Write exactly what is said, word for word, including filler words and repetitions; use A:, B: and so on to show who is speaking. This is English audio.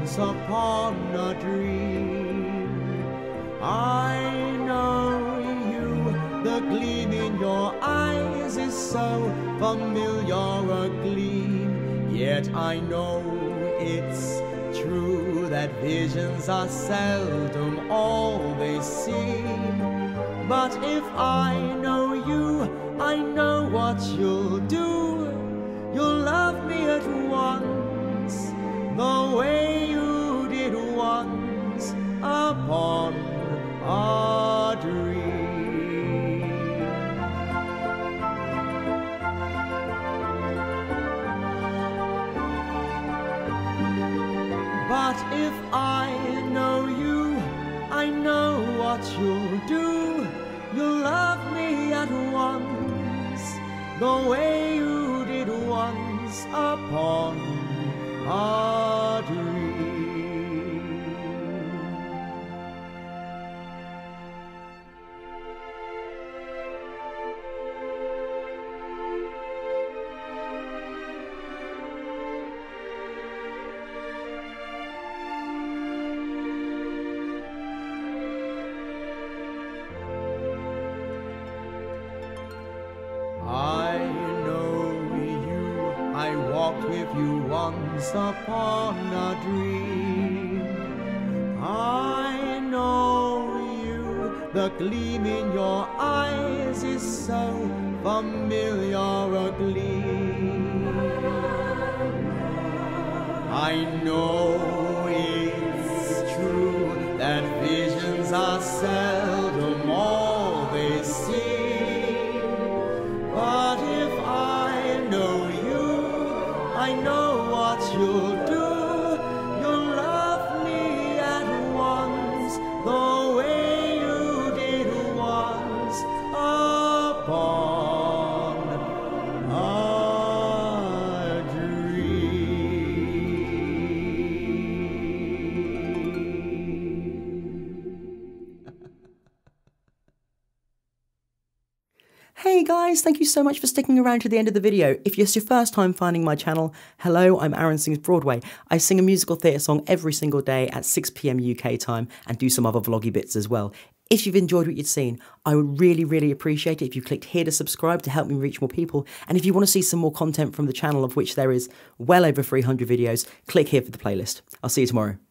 A: once upon a dream. I know you, the gleam in your eyes is so familiar a gleam. Yet I know it's true that visions are seldom all they seem. But if I know you, I know what you'll do. You'll love me at once, the way you did once upon a dream. But if I know you, I know what you'll do. You'll love me at once, the way you did once upon a dream. I know you, I walked with you once upon a dream. I know you, the gleam in your eyes is so familiar a gleam. I know it's true that visions are seldom all they seem. But if I know you, I know what you'll do. You'll love me at once, the way you did once upon a
B: Hey guys, thank you so much for sticking around to the end of the video. If it's your first time finding my channel, hello, I'm Aaron Sings Broadway. I sing a musical theatre song every single day at six p m U K time and do some other vloggy bits as well. If you've enjoyed what you've seen, I would really, really appreciate it if you clicked here to subscribe to help me reach more people. And if you want to see some more content from the channel, of which there is well over three hundred videos, click here for the playlist. I'll see you tomorrow.